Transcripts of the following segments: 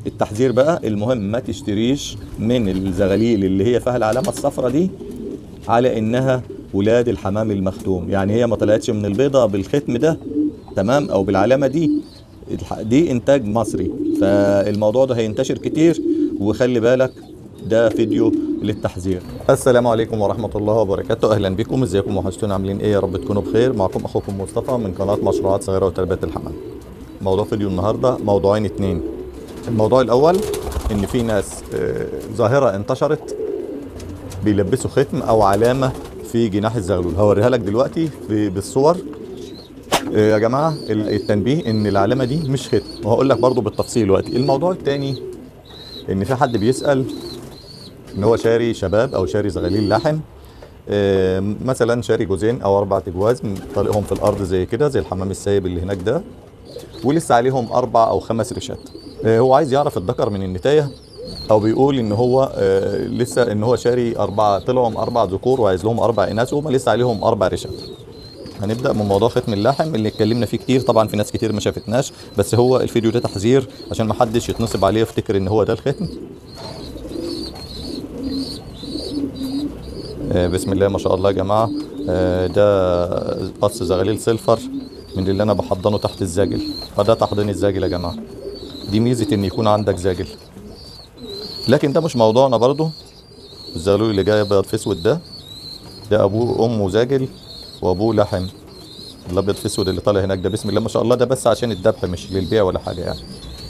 التحذير بقى المهم، ما تشتريش من الزغاليل اللي هي فيها العلامة الصفراء دي على انها ولاد الحمام المختوم. يعني هي ما طلعتش من البيضة بالختم ده، تمام، او بالعلامة دي. دي انتاج مصري، فالموضوع ده هينتشر كتير، وخلي بالك ده فيديو للتحذير. السلام عليكم ورحمة الله وبركاته، اهلا بكم، ازيكم، وحشتونا، عاملين ايه؟ يا رب تكونوا بخير. معكم اخوكم مصطفى من قناة مشروعات صغيرة وتربية الحمام. موضوع فيديو النهاردة موضوعين اتنين. الموضوع الاول ان في ناس ظاهرة انتشرت بيلبسوا ختم او علامة في جناح الزغلول. هوريها لك دلوقتي بالصور. يا جماعة التنبيه ان العلامة دي مش ختم، وهقول لك برضو بالتفصيل دلوقتي. الموضوع التاني ان في حد بيسأل ان هو شاري شباب او شاري زغاليل لحم، مثلا شاري جوزين او 4 اجواز طالقهم في الارض زي كده، زي الحمام السايب اللي هناك ده، ولسه عليهم 4 أو 5 ريشات. هو عايز يعرف الذكر من النتاية، او بيقول ان هو لسه ان هو شاري 4 طلعهم 4 ذكور وعايز لهم 4 اناث، وهم لسه عليهم 4 ريشات. هنبدا من موضوع ختم اللحم اللي اتكلمنا فيه كتير. طبعا في ناس كتير ما شافتناش، بس هو الفيديو ده تحذير عشان ما حدش يتنصب عليه يفتكر ان هو ده الختم. بسم الله ما شاء الله يا جماعه. ده قص زغاليل سيلفر من اللي انا بحضنه تحت الزاجل، فده تحضين الزاجل يا جماعه. دي ميزه ان يكون عندك زاجل، لكن ده مش موضوعنا برضو. الزغلول اللي جاي ابيض في اسود ده ابوه وامه زاجل وابوه لحم. الابيض في اسود اللي طالع هناك ده بسم الله ما شاء الله، ده بس عشان الذبح مش للبيع ولا حاجه يعني.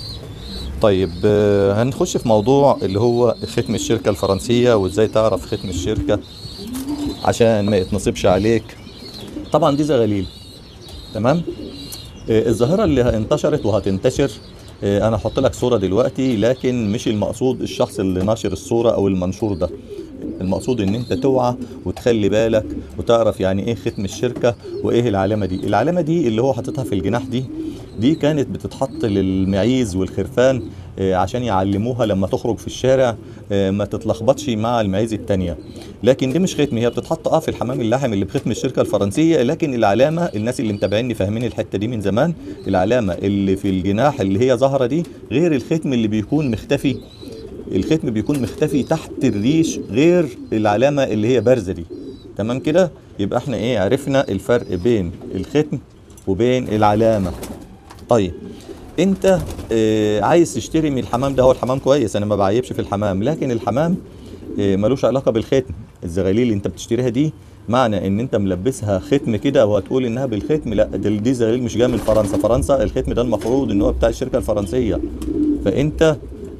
طيب هنخش في موضوع اللي هو ختم الشركه الفرنسيه، وازاي تعرف ختم الشركه عشان ما يتنصبش عليك. طبعا دي زغاليل، تمام. الظاهره اللي انتشرت وهتنتشر، انا هحط لك صوره دلوقتي، لكن مش المقصود الشخص اللي ناشر الصوره او المنشور ده. المقصود ان انت توعى وتخلي بالك وتعرف يعني ايه ختم الشركه وايه العلامه دي. العلامه دي اللي هو حاططها في الجناح دي كانت بتتحط للمعيز والخرفان عشان يعلموها لما تخرج في الشارع ما تتلخبطش مع المعيز التانية. لكن دي مش ختم، هي بتتحط في الحمام اللحم اللي بختم الشركة الفرنسية. لكن العلامة، الناس اللي متابعيني فاهمين الحتة دي من زمان، العلامة اللي في الجناح اللي هي ظاهرة دي غير الختم اللي بيكون مختفي. الختم بيكون مختفي تحت الريش غير العلامة اللي هي بارزة دي، تمام كده. يبقى احنا ايه، عرفنا الفرق بين الختم وبين العلامة. طيب انت عايز تشتري من الحمام ده، هو الحمام كويس، انا ما بعيبش في الحمام، لكن الحمام ملوش علاقه بالختم. الزغاليل اللي انت بتشتريها دي معنى ان انت ملبسها ختم كده وهتقول انها بالختم، لا، دي زغاليل مش جايه من فرنسا. فرنسا الختم ده المفروض ان هو بتاع الشركه الفرنسيه. فانت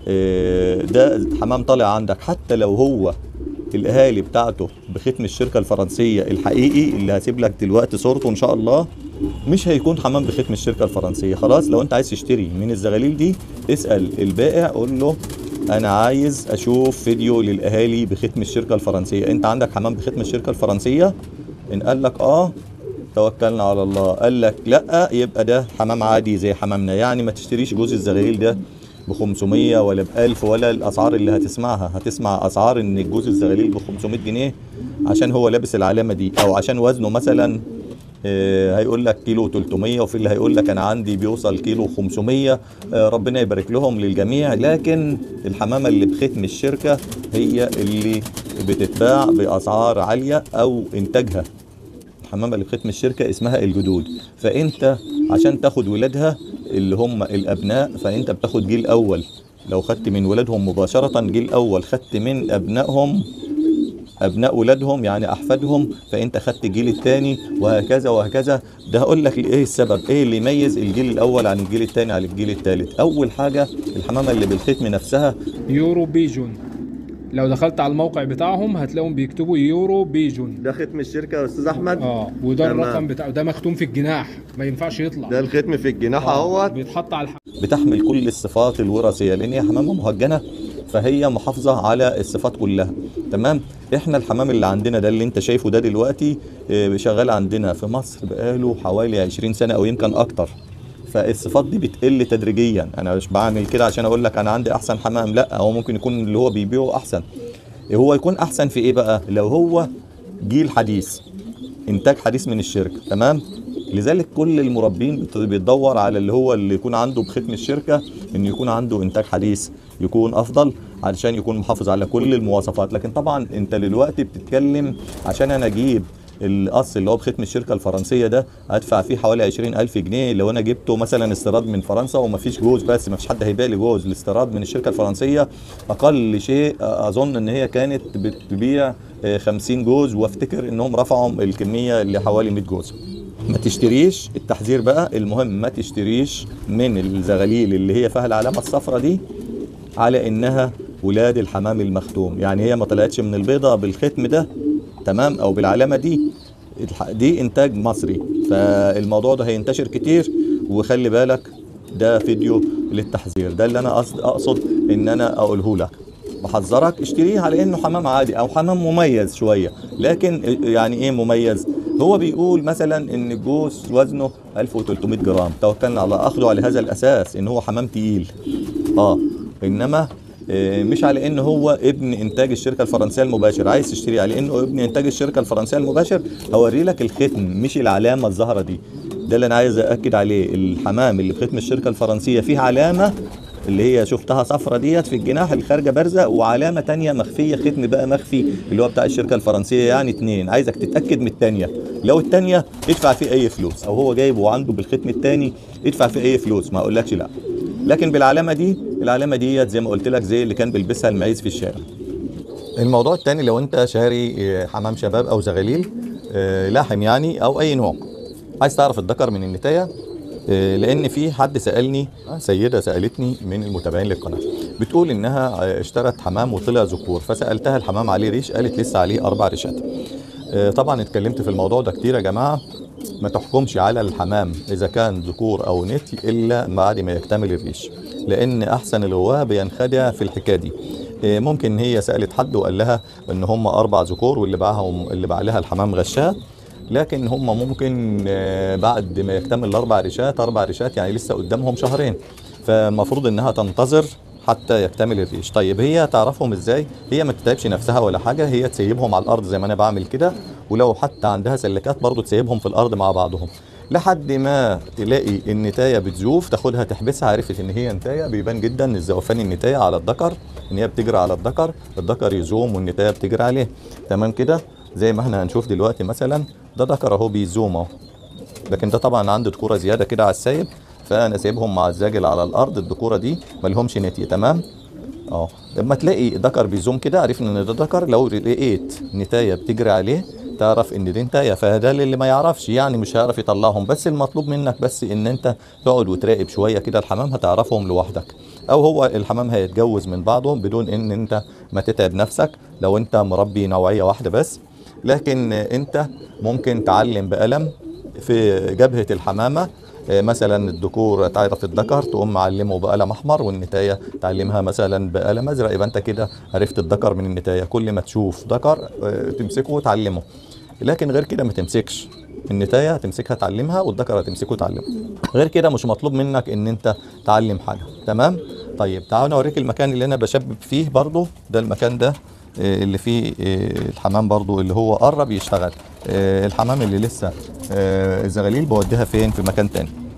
ده حمام طالع عندك، حتى لو هو الاهالي بتاعته بختم الشركه الفرنسيه الحقيقي اللي هسيب لك دلوقتي صورته ان شاء الله، مش هيكون حمام بختم الشركه الفرنسيه. خلاص، لو انت عايز تشتري من الزغاليل دي اسال البائع، قول له انا عايز اشوف فيديو للاهالي بختم الشركه الفرنسيه. انت عندك حمام بختم الشركه الفرنسيه؟ ان قال لك توكلنا على الله، قال لك لا، يبقى ده حمام عادي زي حمامنا. يعني ما تشتريش جوز الزغاليل ده ب 500 ولا ب 1000 ولا الاسعار اللي هتسمعها. هتسمع اسعار ان الجوز الزغاليل ب 500 جنيه عشان هو لابس العلامه دي، او عشان وزنه مثلا هيقول لك كيلو 300، وفي اللي هيقول لك انا عندي بيوصل كيلو 500. ربنا يبارك لهم للجميع. لكن الحمامه اللي بختم الشركه هي اللي بتتباع باسعار عاليه، او انتاجها. الحمامه اللي بختم الشركه اسمها الجدود. فانت عشان تاخد ولادها اللي هم الابناء، فانت بتاخد جيل اول. لو خدت من ولادهم مباشره جيل اول، خدت من ابنائهم ابناء ولادهم يعني احفادهم، فانت خدت الجيل الثاني، وهكذا وهكذا. ده هقول لك ايه السبب، ايه اللي يميز الجيل الاول عن الجيل الثاني عن الجيل الثالث. اول حاجه الحمامه اللي بالختم نفسها يورو بيجون. لو دخلت على الموقع بتاعهم هتلاقيهم بيكتبوا يورو بيجون. ده ختم الشركه يا استاذ احمد. وده تمام. الرقم بتاعه ده مختوم في الجناح، ما ينفعش يطلع. ده الختم في الجناح اهوت، بيتحط على بتحمل كل الصفات الوراثيه، لان هي حمامه مهجنه، فهي محافظه على الصفات كلها، تمام. احنا الحمام اللي عندنا ده اللي انت شايفه ده دلوقتي شغال عندنا في مصر بقاله حوالي 20 سنه او يمكن اكتر. فالصفات دي بتقل تدريجيا. انا مش بعمل كده عشان اقول لك انا عندي احسن حمام، لا، هو ممكن يكون اللي هو بيبيعه احسن. هو يكون احسن في ايه بقى؟ لو هو جيل حديث، انتاج حديث من الشركه، تمام. لذلك كل المربين بتدور على اللي يكون عنده بختم الشركه، ان يكون عنده انتاج حديث يكون افضل علشان يكون محافظ على كل المواصفات. لكن طبعا انت دلوقتي بتتكلم عشان انا اجيب القص اللي هو بختم الشركه الفرنسيه ده ادفع فيه حوالي 20,000 جنيه. لو انا جبته مثلا استيراد من فرنسا ومفيش جوز، بس مفيش حد هيبيع لي جوز، الاستيراد من الشركه الفرنسيه اقل شيء اظن ان هي كانت بتبيع 50 جوز، وافتكر انهم رفعوا الكميه اللي حوالي 100 جوز. ما تشتريش، التحذير بقى المهم، ما تشتريش من الزغاليل اللي هي فيها العلامه الصفراء دي على انها ولاد الحمام المختوم. يعني هي ما طلعتش من البيضه بالختم ده تمام او بالعلامه دي انتاج مصري، فالموضوع ده هينتشر كتير. وخلي بالك ده فيديو للتحذير، ده اللي انا اقصد ان انا اقوله لك. بحذرك اشتريه على انه حمام عادي او حمام مميز شويه. لكن يعني ايه مميز؟ هو بيقول مثلا ان الجوز وزنه 1300 جرام، توكلنا على اخده على هذا الاساس ان هو حمام تقيل. انما مش على انه هو ابن انتاج الشركه الفرنسيه المباشر. عايز تشتري على انه ابن انتاج الشركه الفرنسيه المباشر، هوري لك الختم مش العلامه الظاهره دي. ده اللي انا عايز ااكد عليه. الحمام اللي بختم الشركه الفرنسيه فيه علامه اللي هي شفتها صفرة ديت في الجناح الخارجه بارزه، وعلامه تانية مخفيه، ختم بقى مخفي اللي هو بتاع الشركه الفرنسيه. يعني اتنين، عايزك تتاكد من التانية. لو التانية ادفع فيه اي فلوس، او هو جايبه وعنده بالختم التاني ادفع فيه اي فلوس، ما اقولكش لا. لكن بالعلامه دي، العلامه ديت زي ما قلت لك زي اللي كان بيلبسها المعيز في الشارع. الموضوع الثاني، لو انت شاري حمام شباب او زغاليل لاحم يعني او اي نوع، عايز تعرف الذكر من النتايه، لان في حد سالني، سيده سالتني من المتابعين للقناه، بتقول انها اشترت حمام وطلع ذكور، فسالتها الحمام عليه ريش؟ قالت لسه عليه 4 ريشات. طبعا اتكلمت في الموضوع ده كتير يا جماعه. ما تحكمش على الحمام اذا كان ذكور او نتي الا بعد ما يكتمل الريش، لان احسن الغواة بينخدع في الحكايه دي. ممكن هي سالت حد وقال لها ان هم 4 ذكور واللي باع لها الحمام غشاه، لكن هم ممكن بعد ما يكتمل 4 ريشات، 4 ريشات يعني لسه قدامهم شهرين، فالمفروض انها تنتظر حتى يكتمل الريش. طيب هي تعرفهم ازاي؟ هي ما تتعبش نفسها ولا حاجه، هي تسيبهم على الارض زي ما انا بعمل كده، ولو حتى عندها سلكات برضو تسيبهم في الارض مع بعضهم لحد ما تلاقي النتايه بتزوف، تاخدها تحبسها. عرفت ان هي نتايه، بيبان جدا الزوفان النتايه على الذكر، ان هي بتجري على الذكر يزوم والنتايه بتجري عليه. تمام كده، زي ما احنا هنشوف دلوقتي مثلا ده ذكر اهو بيزوم اهو، لكن ده طبعا عنده ذكوره زياده كده على السايب، فانا سايبهم مع الزاجل على الارض. الذكوره دي مالهمش نتيه. تمام. لما تلاقي ذكر بيزوم كده عرفنا ان ده ذكر. لو لقيت نتايه بتجري عليه تعرف ان دي نتايه. فده اللي ما يعرفش يعني مش هيعرف يطلعهم، بس المطلوب منك بس ان انت تقعد وتراقب شويه كده الحمام، هتعرفهم لوحدك. او هو الحمام هيتجوز من بعضه بدون ان انت ما تتعب نفسك لو انت مربي نوعيه واحده بس. لكن انت ممكن تعلم بقلم في جبهه الحمامه، مثلا الذكور تعرف الذكر تقوم معلمه بقلم احمر، والنتايه تعلمها مثلا بقلم ازرق، يبقى انت كده عرفت الذكر من النتايه. كل ما تشوف ذكر تمسكه وتعلمه، لكن غير كده ما تمسكش النتايه، تمسكها تعلمها، والذكر هتمسكه تعلمه. غير كده مش مطلوب منك ان انت تعلم حاجه. تمام. طيب تعالوا اوريك المكان اللي انا بشبب فيه برضو. ده المكان ده اللي فيه الحمام برضو اللي هو قرب يشتغل. الحمام اللي لسه الزغاليل بوديها فين؟ في مكان تاني.